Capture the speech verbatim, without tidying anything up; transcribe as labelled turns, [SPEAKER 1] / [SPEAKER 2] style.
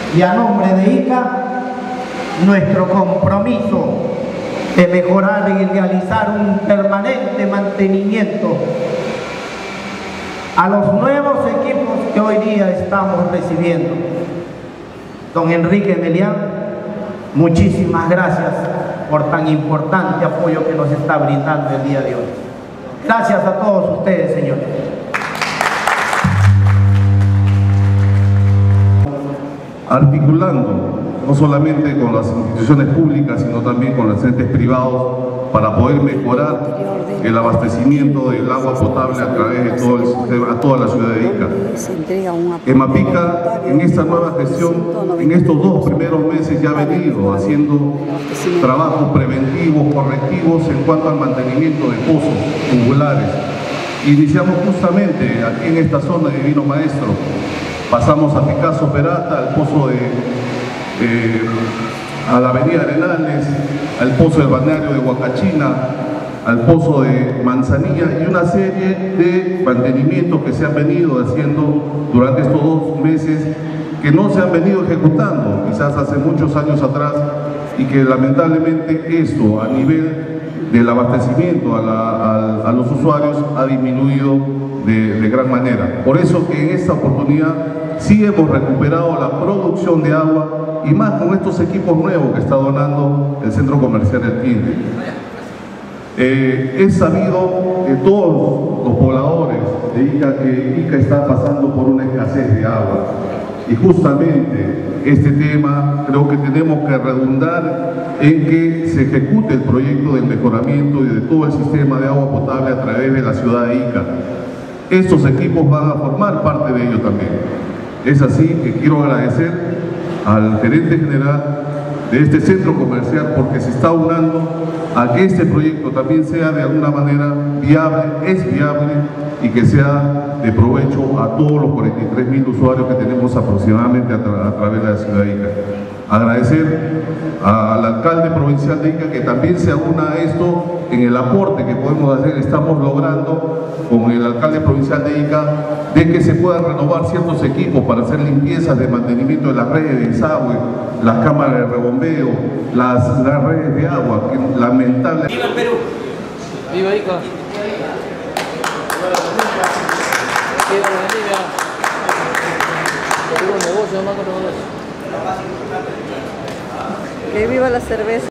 [SPEAKER 1] y a nombre de ICA, nuestro compromiso de mejorar y realizar un permanente mantenimiento a los nuevos equipos que hoy día estamos recibiendo. Don Enrique Melián, muchísimas gracias por tan importante apoyo que nos está brindando el día de hoy. Gracias a todos ustedes, señores.
[SPEAKER 2] Articulando no solamente con las instituciones públicas, sino también con los entes privados para poder mejorar el abastecimiento del agua potable a través de todo el sistema, a toda la ciudad de Ica. EMAPICA, en esta nueva gestión, en estos dos primeros meses ya ha venido haciendo trabajos preventivos, correctivos en cuanto al mantenimiento de pozos tubulares. Iniciamos justamente aquí en esta zona de Divino Maestro, pasamos a Picasso Perata, al pozo de Eh, a la avenida Arenales, al pozo del balneario de Huacachina, al pozo de Manzanilla y una serie de mantenimientos que se han venido haciendo durante estos dos meses que no se han venido ejecutando quizás hace muchos años atrás y que lamentablemente esto a nivel del abastecimiento a, la, a, a los usuarios ha disminuido de, de gran manera. Por eso que en esta oportunidad sí hemos recuperado la producción de agua y más con estos equipos nuevos que está donando el Centro Comercial El Tinte. Eh, es sabido de todos los pobladores de Ica que Ica está pasando por una escasez de agua y justamente este tema creo que tenemos que redundar en que se ejecute el proyecto del mejoramiento y de todo el sistema de agua potable a través de la ciudad de Ica. Estos equipos van a formar parte de ello también. Es así que quiero agradecer al gerente general de este centro comercial porque se está unando a que este proyecto también sea de alguna manera viable, es viable y que sea de provecho a todos los cuarenta y tres mil usuarios que tenemos aproximadamente a, tra a través de la ciudad de Ica. Agradecer al alcalde provincial de Ica que también se una a esto en el aporte que podemos hacer. Estamos logrando con el alcalde provincial de Ica de que se puedan renovar ciertos equipos para hacer limpiezas de mantenimiento de las redes de desagüe, las cámaras de rebombeo, las, las redes de agua, que lamentablemente...
[SPEAKER 3] ¡Viva el Perú! ¡Viva Ica! ¡Viva Bolivia! ¡Viva el negocio, no más.
[SPEAKER 4] Que viva la cerveza.